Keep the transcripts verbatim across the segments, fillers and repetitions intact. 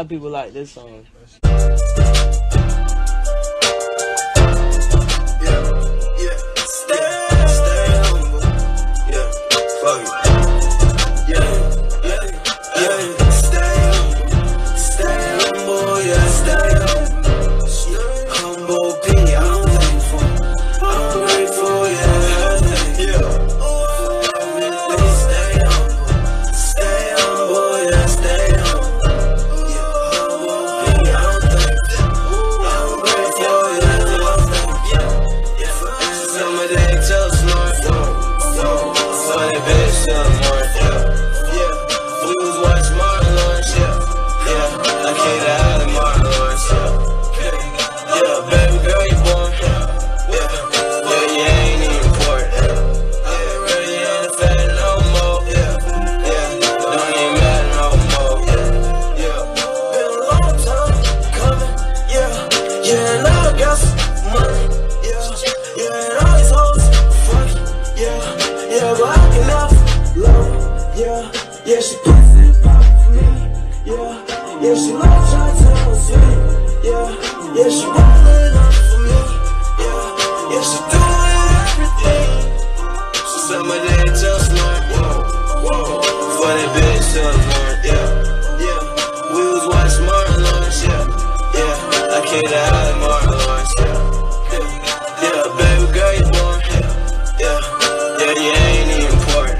lot of people like this song. Yeah, she puts it pop for me. Yeah, yeah, she loves trying to tell me. Yeah, yeah, she rolling up for me. Yeah, yeah, she doing everything. She said my day just smart. Whoa, whoa, for that bitch till the morning. Yeah, yeah, we was watching Martin Lawrence. Yeah, yeah, I came to Holly Martin Lawrence. Yeah, yeah, yeah, baby girl, you born. Yeah, yeah, yeah, you ain't even important.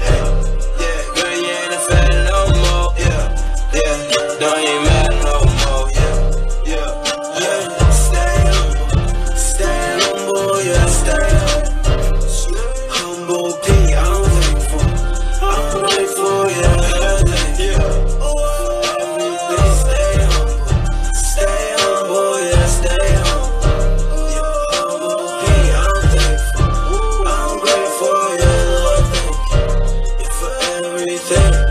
Don't even matter no more, yeah, yeah, yeah. Stay humble, stay humble, yeah, stay humble. Humble P, I'm grateful, I'm grateful, yeah, yeah. Everything, stay humble, stay humble, yeah, stay humble. Yeah, humble P, I'm thankful, I'm grateful, yeah, Lord, thank you, yeah, for everything.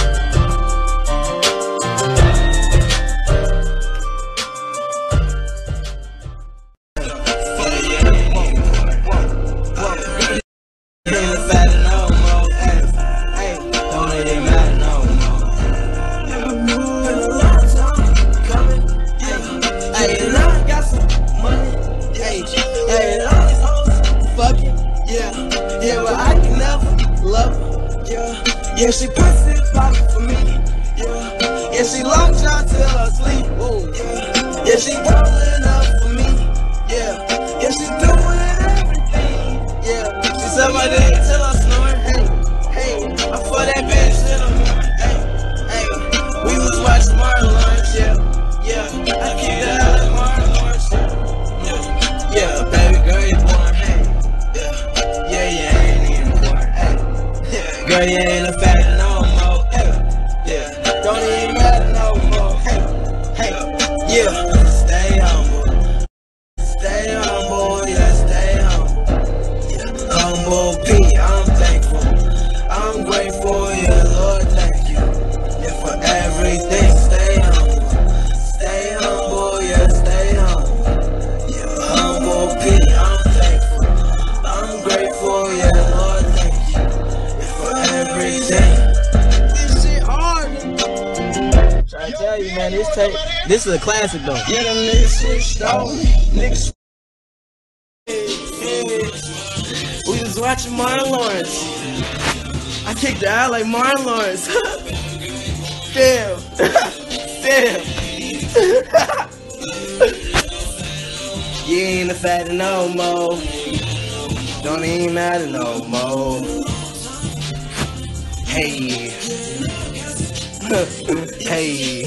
Yeah, she puts it pop for me. Yeah, yeah, she long shot till I sleep. Yeah, yeah, she rolling up for me. Yeah, yeah, she doing everything. Yeah, she said my day till I snore. Hey, hey, I'm for that bitch till I'm morning. Hey, hey, we was watching Martin Lawrence. Yeah, yeah, I keep that out of Martin Lawrence. Yeah, yeah, baby girl, you born. Hey, yeah, yeah, yeah, ain't even born. Hey, yeah, girl, you ain't a fat. Don't even matter no more. Hey, hey, yeah. Stay humble, stay humble, yeah, stay humble. Yeah, humble P, I'm thankful, I'm grateful, yeah, Lord, thank you, yeah, for everything. Stay humble, stay humble, yeah, stay humble. Yeah, humble P, I'm thankful, I'm grateful, yeah, Lord, thank you, yeah, for everything. I tell you, man, this tape, this is a classic though. Yeah, them niggas switched on. Niggas. We was watching Martin Lawrence. I kicked the out like Martin Lawrence. Damn. Damn. You ain't a fatty no more. Don't even matter no more. Hey. Hey.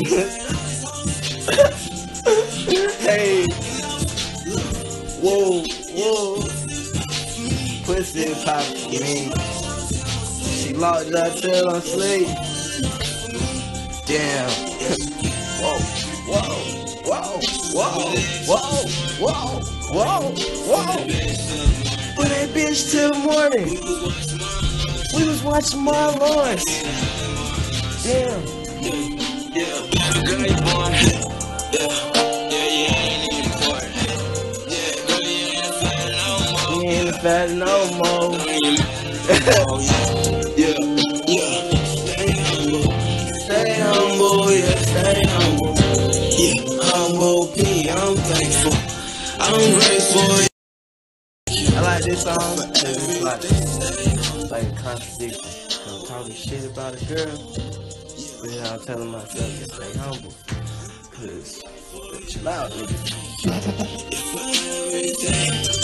Hey. Whoa, whoa. Pussy pop me. She locked up till I'm asleep. Damn. Whoa, whoa, whoa, whoa, whoa, whoa, whoa, whoa. With that bitch till the morning. We was watching Martin Lawrence. Damn. Yeah, yeah, girl, you born. Yeah, yeah, you ain't even born. Yeah, girl, you ain't fat no more. You ain't fat no more. Yeah, yeah. Stay humble, stay humble, yeah, stay humble. thankful. I'm grateful. I like this song because it's like, it's like a contradiction. I'm talking shit about a girl, but then I'm telling myself to stay humble. Cause chill out, nigga.